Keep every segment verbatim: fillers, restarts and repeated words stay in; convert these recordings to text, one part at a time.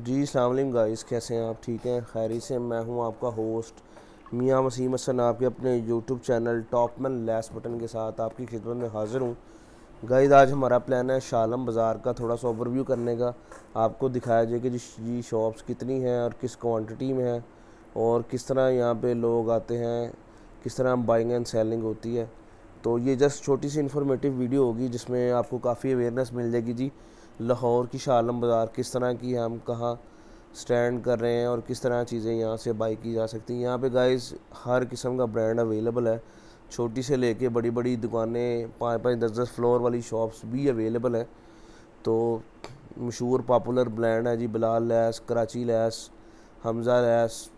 जी अस्सलाम वालेकुम गाइस, कैसे हैं आप? ठीक हैं, खैरी से? मैं हूं आपका होस्ट मियां वसीम हसन, आपके अपने यूट्यूब चैनल टॉपमैन लेस बटन के साथ आपकी खिदमत में हाज़िर हूं। गाइस आज हमारा प्लान है शालम बाज़ार का थोड़ा सा ओवरव्यू करने का। आपको दिखाया जाए कि जी शॉप्स कितनी हैं और किस क्वांटिटी में है और किस तरह यहाँ पे लोग आते हैं, किस तरह बाइंग एंड सेलिंग होती है। तो ये जस्ट छोटी सी इन्फॉर्मेटिव वीडियो होगी जिसमें आपको काफ़ी अवेयरनेस मिल जाएगी जी लाहौर की शालम बाज़ार किस तरह की है, हम कहाँ स्टैंड कर रहे हैं और किस तरह चीज़ें यहाँ से बाई की जा सकती हैं। यहाँ पे गाइस हर किस्म का ब्रांड अवेलेबल है, छोटी से लेके बड़ी बड़ी दुकानें, पाँच पाँच दस दस फ्लोर वाली शॉप्स भी अवेलेबल है। तो मशहूर पॉपुलर ब्रांड है जी Bilal lace, Karachi lace, Hamza lace,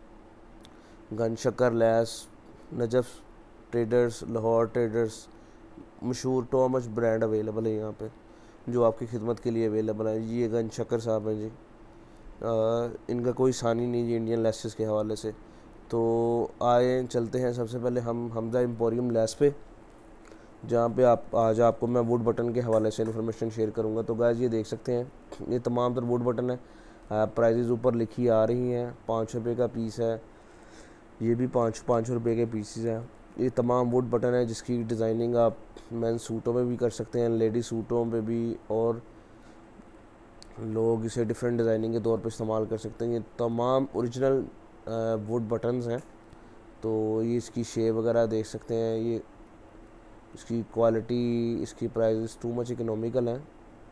गन शक्कर lace, Najaf traders, Lahore traders, मशहूर टो मच ब्रांड अवेलेबल है यहाँ पे जो आपकी खिदमत के लिए अवेलेबल है। ये गन शक्कर साहब हैं जी, आ, इनका कोई सानी नहीं जी इंडियन लेसेस के हवाले से। तो आए चलते हैं सबसे पहले हम हमजा एम्पोरियम लेस पे, जहाँ पे आप आज आपको मैं वुड बटन के हवाले से इन्फॉर्मेशन शेयर करूँगा। तो गाइस ये देख सकते हैं, ये तमाम तर वुड बटन है। प्राइजेज़ ऊपर लिखी आ रही हैं, पाँच रुपये का पीस है, ये भी पाँच पाँच रुपये के पीसीज हैं। ये तमाम वुड बटन है जिसकी डिज़ाइनिंग आप मेन सूटों में भी कर सकते हैं, लेडी सूटों पे भी, और लोग इसे डिफरेंट डिज़ाइनिंग के तौर पे इस्तेमाल कर सकते हैं। ये तमाम ओरिजिनल वुड बटन्स हैं। तो ये इसकी शेप वगैरह देख सकते हैं, ये इसकी क्वालिटी, इसकी प्राइस टू मच इकोनॉमिकल है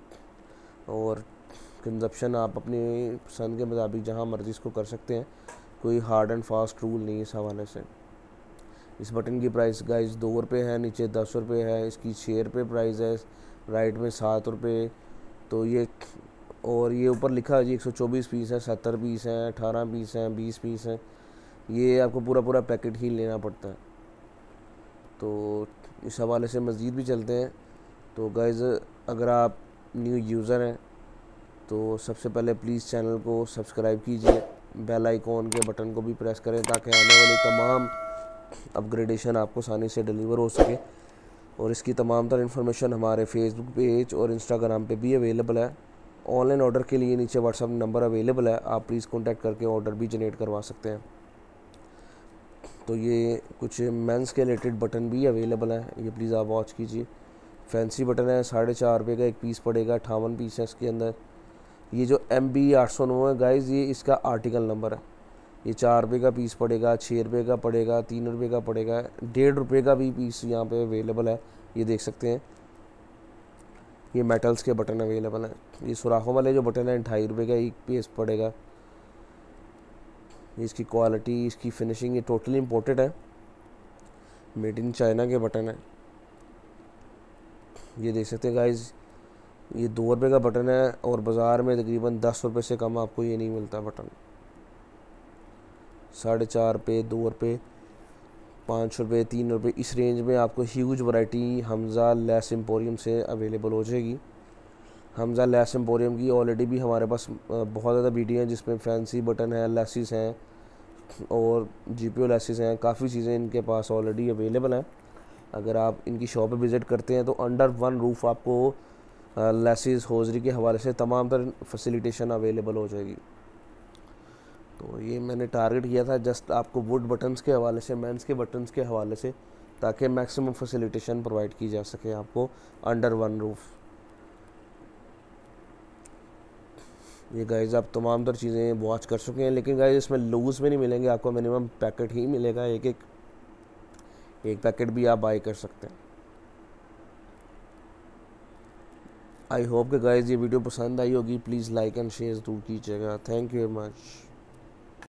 और कंजप्शन आप अपनी पसंद के मुताबिक जहाँ मर्ज़ी इसको कर सकते हैं। कोई हार्ड एंड फास्ट रूल नहीं इस हवाले से। इस बटन की प्राइस गाइस दो रुपये है, नीचे दस रुपये है, इसकी छः रुपये प्राइस है, राइट में सात रुपये। तो ये और ये ऊपर लिखा है जी एक सौ चौबीस पीस है, सत्तर पीस हैं, अठारह पीस हैं, बीस पीस हैं। ये आपको पूरा पूरा पैकेट ही लेना पड़ता है। तो इस हवाले से मज़ीद भी चलते हैं। तो गाइस अगर आप न्यू यूज़र हैं तो सबसे पहले प्लीज़ चैनल को सब्सक्राइब कीजिए, बेल आइकॉन के बटन को भी प्रेस करें ताकि आने वाली तमाम अपग्रेडेशन आपको आसानी से डिलीवर हो सके। और इसकी तमाम तर इन्फॉर्मेशन हमारे फेसबुक पेज और इंस्टाग्राम पे भी अवेलेबल है। ऑनलाइन ऑर्डर के लिए नीचे व्हाट्सअप नंबर अवेलेबल है, आप प्लीज़ कॉन्टैक्ट करके ऑर्डर भी जनरेट करवा सकते हैं। तो ये कुछ मेंस के रिलेटेड बटन भी अवेलेबल है, ये प्लीज़ आप वॉच कीजिए। फैंसी बटन है, साढ़े चार रुपये का एक पीस पड़ेगा, अठावन पीस है इसके अंदर। ये जो एम बी आठ सौ नौ है गाइज, ये इसका आर्टिकल नंबर है। ये चार रुपये का पीस पड़ेगा, छः रुपये का पड़ेगा, तीन रुपये का पड़ेगा, डेढ़ रुपये का भी पीस यहाँ पे अवेलेबल है, ये देख सकते हैं। ये मेटल्स के बटन अवेलेबल हैं। ये सुराखों वाले जो बटन हैं ढाई रुपये का एक पीस पड़ेगा। इसकी क्वालिटी, इसकी फिनिशिंग, ये टोटली इम्पोर्टेड है, मेड इन चाइना के बटन है। ये देख सकते हैं गाइज, ये दो रुपये का बटन है और बाज़ार में तकरीबन दस रुपये से कम आपको ये नहीं मिलता बटन। साढ़े चार रुपये, दो रुपये, पाँच रुपये, तीन रुपये, इस रेंज में आपको huge variety Hamza lace emporium से अवेलेबल हो जाएगी। हमज़ा लेस एम्पोरियम की ऑलरेडी भी हमारे पास बहुत ज़्यादा वीडियो हैं जिसमें फैंसी बटन है, लेसिस हैं और जी पी ओ लेसिस हैं, काफ़ी चीज़ें इनके पास ऑलरेडी अवेलेबल हैं। अगर आप इनकी शॉप पे विज़िट करते हैं तो अंडर वन रूफ़ आपको लेसिस होजरी के हवाले से तमाम तर फैसिलिटेशन अवेलेबल हो जाएगी। तो ये मैंने टारगेट किया था जस्ट आपको वुड बटन्स के हवाले से, मेंस के बटन्स के हवाले से, ताकि मैक्सिमम फैसिलिटेशन प्रोवाइड की जा सके आपको अंडर वन रूफ़। ये गाइस आप तमाम तर चीज़ें वॉच कर चुके हैं, लेकिन गाइस इसमें लूज़ में नहीं मिलेंगे आपको, मिनिमम पैकेट ही मिलेगा, एक एक एक पैकेट भी आप बाई कर सकते हैं। आई होप कि गाइस ये वीडियो पसंद आई होगी, प्लीज़ लाइक एंड शेयर ज़रूर कीजिएगा। Thank you very much.